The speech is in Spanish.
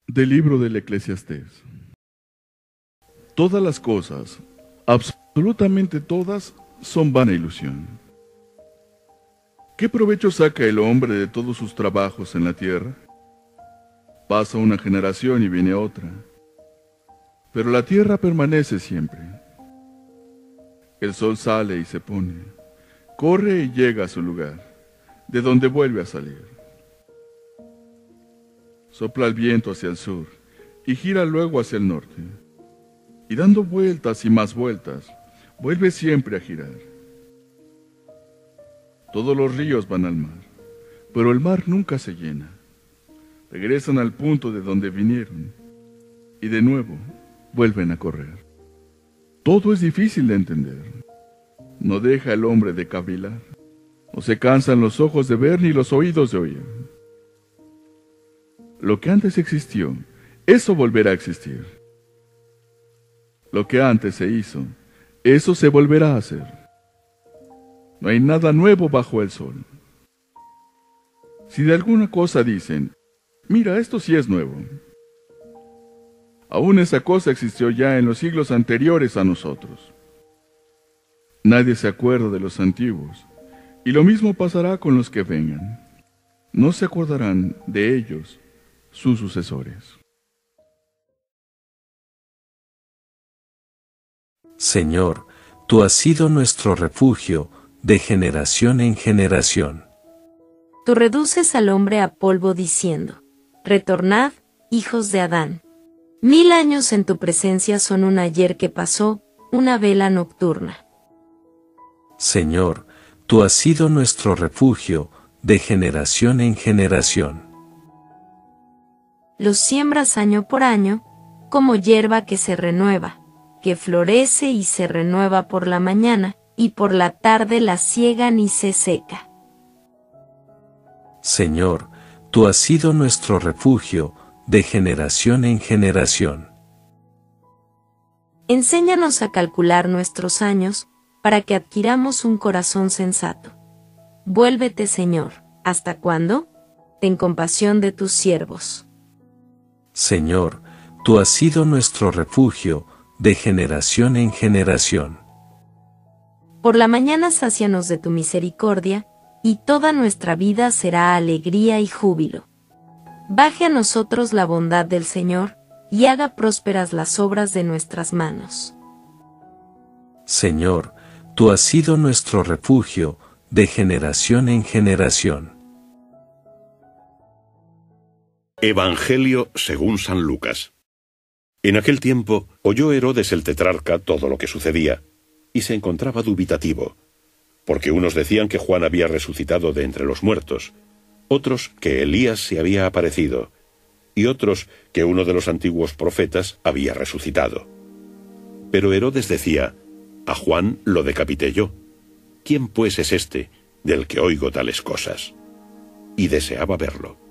Del libro del Eclesiastés. Todas las cosas, absolutamente todas, son vana ilusión. ¿Qué provecho saca el hombre de todos sus trabajos en la tierra? Pasa una generación y viene otra, pero la tierra permanece siempre. El sol sale y se pone, corre y llega a su lugar, de donde vuelve a salir. Sopla el viento hacia el sur y gira luego hacia el norte, y dando vueltas y más vueltas, vuelve siempre a girar. Todos los ríos van al mar, pero el mar nunca se llena. Regresan al punto de donde vinieron, y de nuevo vuelven a correr. Todo es difícil de entender. No deja el hombre de cavilar. No se cansan los ojos de ver ni los oídos de oír. Lo que antes existió, eso volverá a existir. Lo que antes se hizo, eso se volverá a hacer. No hay nada nuevo bajo el sol. Si de alguna cosa dicen, mira, esto sí es nuevo, aún esa cosa existió ya en los siglos anteriores a nosotros. Nadie se acuerda de los antiguos, y lo mismo pasará con los que vengan. No se acordarán de ellos sus sucesores. Señor, tú has sido nuestro refugio, de generación en generación. Tú reduces al hombre a polvo diciendo, retornad, hijos de Adán. 1000 años en tu presencia son un ayer que pasó, una vela nocturna. Señor, tú has sido nuestro refugio, de generación en generación. Los siembras año por año, como hierba que se renueva, que florece y se renueva por la mañana, y por la tarde la siegan y se seca. Señor, tú has sido nuestro refugio, de generación en generación. Enséñanos a calcular nuestros años, para que adquiramos un corazón sensato. Vuélvete, Señor, ¿hasta cuándo? Ten compasión de tus siervos. Señor, tú has sido nuestro refugio, de generación en generación. Por la mañana sácianos de tu misericordia, y toda nuestra vida será alegría y júbilo. Baje a nosotros la bondad del Señor, y haga prósperas las obras de nuestras manos. Señor, tú has sido nuestro refugio, de generación en generación. Evangelio según San Lucas. En aquel tiempo oyó Herodes el tetrarca todo lo que sucedía, y se encontraba dubitativo, porque unos decían que Juan había resucitado de entre los muertos, otros que Elías se había aparecido, y otros que uno de los antiguos profetas había resucitado. Pero Herodes decía, a Juan lo decapité yo. ¿Quién pues es este, del que oigo tales cosas? Y deseaba verlo.